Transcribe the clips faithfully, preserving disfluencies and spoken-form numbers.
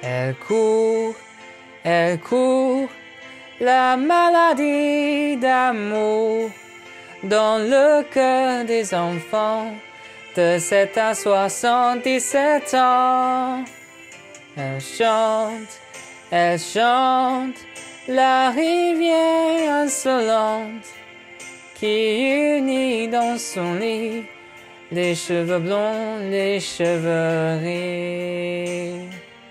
Elle court, elle court, la maladie d'amour dans le cœur des enfants de sept à soixante-dix-sept ans. Elle chante, elle chante, la rivière insolente qui unit dans son lit les cheveux blonds, les cheveux gris.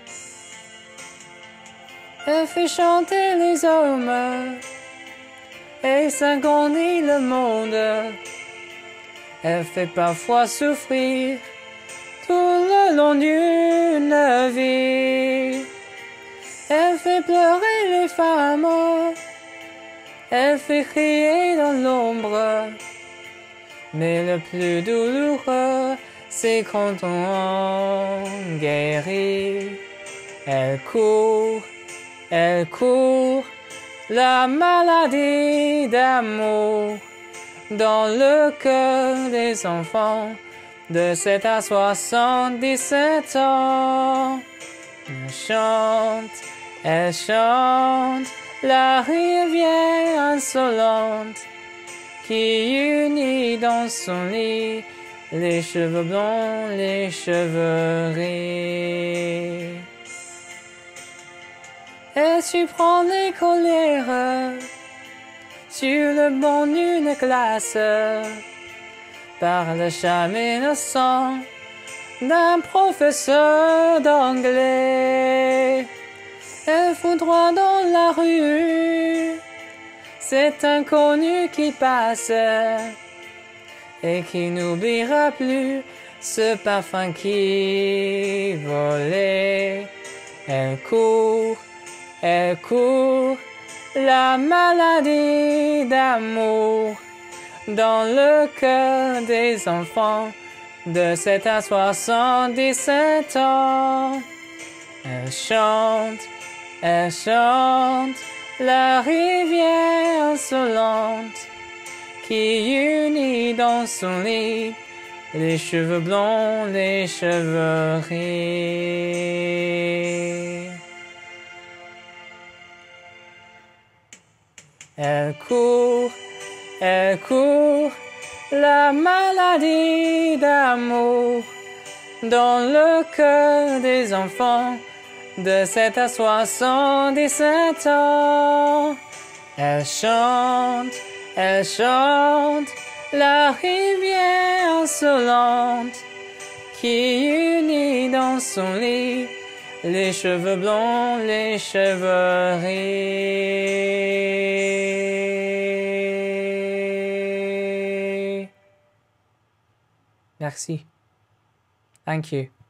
Elle fait chanter les hommes et s'agrandit le monde. Elle fait parfois souffrir tout le long d'une vie. Elle fait pleurer les femmes, elle fait crier dans l'ombre. Mais le plus douloureux, c'est quand on guérit. Elle court, elle court, la maladie d'amour dans le cœur des enfants de sept à soixante-dix-sept ans. Elle chante, elle chante, la rivière insolente qui unit dans son lit les cheveux blonds, les cheveux gris. Et tu prends les colères sur le banc d'une classe par le charme innocent d'un professeur d'anglais. Elle fout droit dans la rue cet inconnu qui passe et qui n'oubliera plus ce parfum qui volait. Elle court, elle court, la maladie d'amour dans le cœur des enfants de sept à soixante-dix-sept ans. Elle chante, elle chante, la rivière insolente qui unit dans son lit les cheveux blonds, les cheveux gris. Elle court, elle court, la maladie d'amour dans le cœur des enfants de sept à soixante-dix-sept ans. Elle chante, elle chante, la rivière insolente qui unit dans son lit les cheveux blonds, les cheveux gris. Merci. Thank you.